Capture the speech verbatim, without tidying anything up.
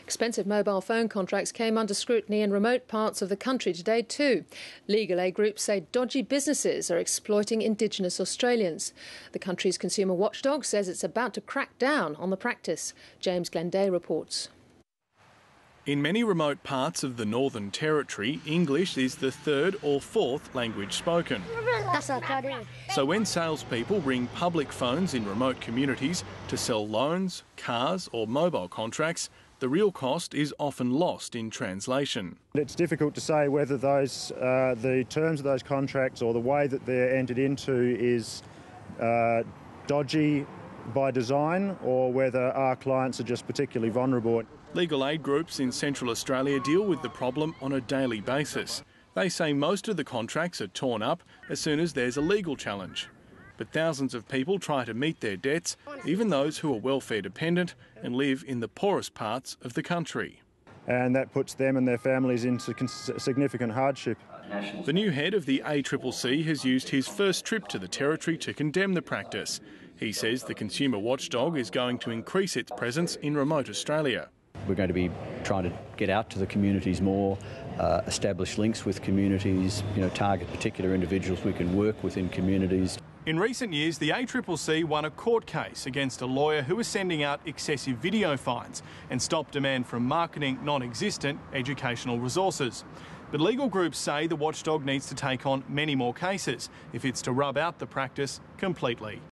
Expensive mobile phone contracts came under scrutiny in remote parts of the country today too. Legal aid groups say dodgy businesses are exploiting Indigenous Australians. The country's consumer watchdog says it's about to crack down on the practice. James Glenday reports. In many remote parts of the Northern Territory, English is the third or fourth language spoken. So when salespeople ring public phones in remote communities to sell loans, cars or mobile contracts, the real cost is often lost in translation. It's difficult to say whether those, uh, the terms of those contracts or the way that they're entered into is uh, dodgy by design or whether our clients are just particularly vulnerable. Legal aid groups in Central Australia deal with the problem on a daily basis. They say most of the contracts are torn up as soon as there's a legal challenge. But thousands of people try to meet their debts, even those who are welfare dependent and live in the poorest parts of the country. And that puts them and their families into significant hardship. The new head of the A C C C has used his first trip to the Territory to condemn the practice. He says the consumer watchdog is going to increase its presence in remote Australia. We're going to be trying to get out to the communities more, uh, establish links with communities, you know, target particular individuals we can work with in communities. In recent years, the A C C C won a court case against a lawyer who was sending out excessive video fines and stopped demand from marketing non-existent educational resources. But legal groups say the watchdog needs to take on many more cases if it's to rub out the practice completely.